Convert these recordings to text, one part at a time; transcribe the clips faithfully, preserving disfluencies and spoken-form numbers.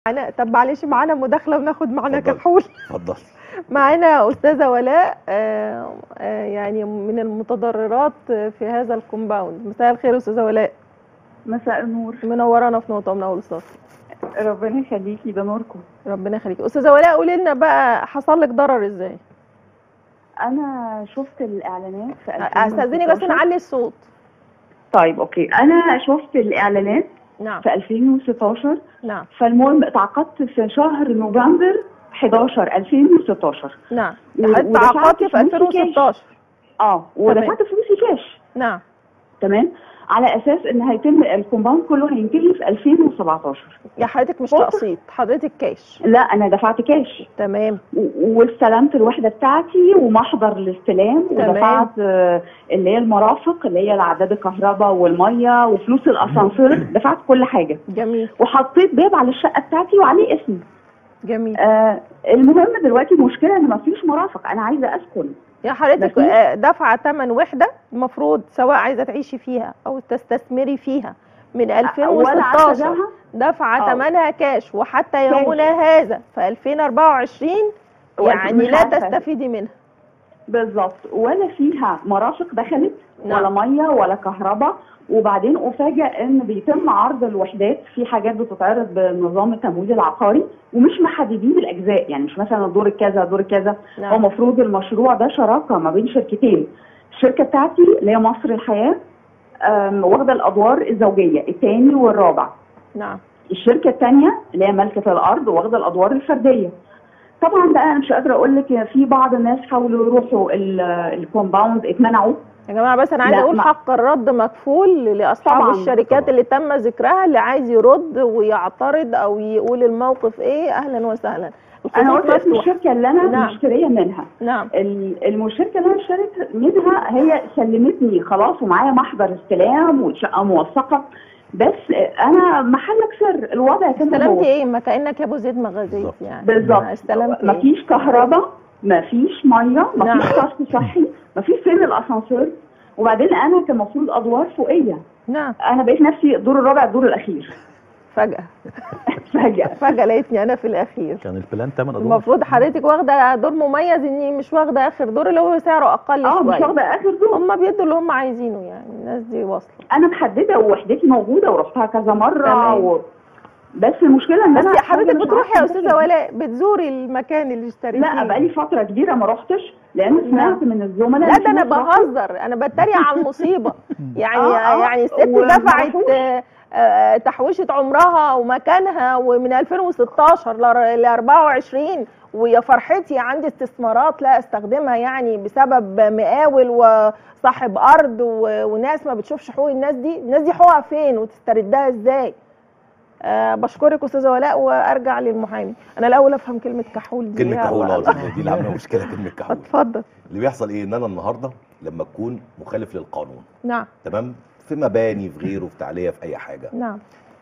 معانا طب معلش معانا مداخلة وناخد معانا اتفضلي. كحول. اتفضل. معانا أستاذة ولاء آه، آه، يعني من المتضررات في هذا الكومباوند. مساء الخير أستاذة ولاء. مساء النور. منورانا في نقطة من أول صف. ربنا يخليكي، ده نوركم. ربنا يخليكي. أستاذة ولاء قولي لنا بقى حصل لك ضرر إزاي؟ انا شفت الاعلانات في أستاذنك بس نعلي الصوت. طيب اوكي، انا شفت الاعلانات نعم في ألفين وستاشر. نعم فالمهم اتعاقدت في شهر نوفمبر حداشر ألفين وستاشر. نعم و- تعاقدتي في ودفعت ألفين وستاشر. اه ودفعت فلوسي كاش. نعم تمام، على اساس ان هيتم الكومباوند كله هينتهي في ألفين وسبعتاشر. يا حضرتك مش قلت- تقسيط، حضرتك كاش. لا انا دفعت كاش تمام و- واستلمت الوحده بتاعتي ومحضر الاستلام، تمام. ودفعت آه، اللي هي المرافق اللي هي العداد الكهرباء والميه وفلوس الاسانسير، دفعت كل حاجه. جميل وحطيت باب على الشقه بتاعتي وعليه اسمي. جميل. آه المهم دلوقتي المشكله ان مفيش مرافق، انا عايزه اسكن. يا حضرتك مفيش. آه، دافعه ثمن وحده المفروض سواء عايزه تعيشي فيها او تستثمري فيها من ألفين وستاشر دافعه آه. ثمنها كاش، وحتى كاش. يومنا هذا في ألفين وأربعة وعشرين يعني مش لا عارفة. تستفيدي منها. بالظبط، ولا فيها مرافق دخلت نعم. ولا ميه ولا كهرباء. وبعدين افاجئ ان بيتم عرض الوحدات في حاجات بتتعرض بنظام التمويل العقاري ومش محددين الاجزاء، يعني مش مثلا دور كذا دور كذا. نعم. هو المفروض المشروع ده شراكه ما بين شركتين. الشركه بتاعتي اللي هي مصر الحياه آم، واخده الادوار الزوجيه الثاني والرابع. نعم الشركه الثانيه اللي هي مالكه الارض واخده الادوار الفرديه. طبعا بقى انا مش قادره اقول لك، في بعض الناس حاولوا يروحوا ال- الكومباوند اتمنعوا. يا جماعه بس انا عايزه لا، اقول ما- حق الرد مكفول لاصحاب طبعاً. الشركات طبعاً. اللي تم ذكرها، اللي عايز يرد ويعترض او يقول الموقف ايه اهلا وسهلا. انا الخطوط قلت اسم مفتوحة. الشركه اللي انا نعم. مشتريه منها. نعم ال- الشركه اللي انا اشتريت منها هي سلمتني خلاص ومعايا محضر استلام والشقه موثقه، بس انا محلك سر الوضع كان استلمتي هو. ايه؟ ما كانك يا ابو زيد مغازيل بالظبط. يعني. بالظبط، استلمت ايه؟ مفيش كهرباء، مفيش ميه، نعم. مفيش صرف صحي، مفيش سن الاسانسير. وبعدين انا كان المفروض ادوار فوقيه، نعم انا بقيت نفسي الدور الرابع الدور الاخير. فجأة فجاه. فجأة لقيتني انا في الاخير. كان البلان ثمان ادوار. المفروض حضرتك واخده دور مميز، اني مش واخده اخر دور اللي هو سعره اقل اه مش شويه. واخده اخر دور. هم بيدوا اللي هم عايزينه، يعني الناس دي واصله. انا محدده ووحدتي موجوده ورحتها كذا مره تمام. و... بس المشكله ان بس انا يا حضرتك مش بتروحي يا عارفة استاذه أدخل. ولاء بتزوري المكان اللي اشتريتيه؟ لا بقالي فتره كبيره ما رحتش، لان سمعت من الزملاء لا إن ده انا في ناس راحوا. بهزر، انا بتريق على المصيبه. يعني آه، آه، يعني الست وما دفعت راحوش. آه، آه، تحويشه عمرها ومكانها ومن ألفين وستاشر ل أربعة وعشرين، ويا فرحتي عندي استثمارات لا استخدمها يعني بسبب مقاول وصاحب ارض و- وناس ما بتشوفش حقوق الناس دي. الناس دي حقوقها فين وتستردها ازاي؟ أه بشكرك استاذه ولاء وارجع للمحامي. انا الاول افهم كلمه كحول دي. كلمه إيه؟ كحول اه دي اللي عامله مشكله. كلمه كحول اتفضل. اللي بيحصل ايه؟ ان انا النهارده لما اكون مخالف للقانون، نعم تمام، في مباني في غيره في تعليه في اي حاجه، نعم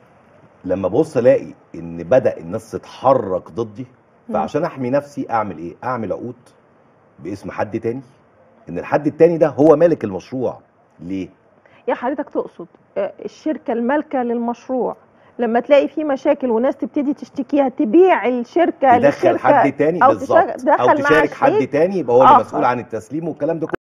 لما ببص الاقي ان بدا الناس تتحرك ضدي، فعشان احمي نفسي اعمل ايه؟ اعمل عقود باسم حد تاني، ان الحد التاني ده هو مالك المشروع. ليه؟ يا حضرتك تقصد آه، الشركة المالكة للمشروع لما تلاقي فيه مشاكل وناس تبتدي تشتكيها تبيع الشركة تدخل للشركة حد تاني أو بالظبط، تشغل- او مع تشارك حد شريك تاني يبقى هو اللي آخر. مسؤول عن التسليم والكلام ده كله.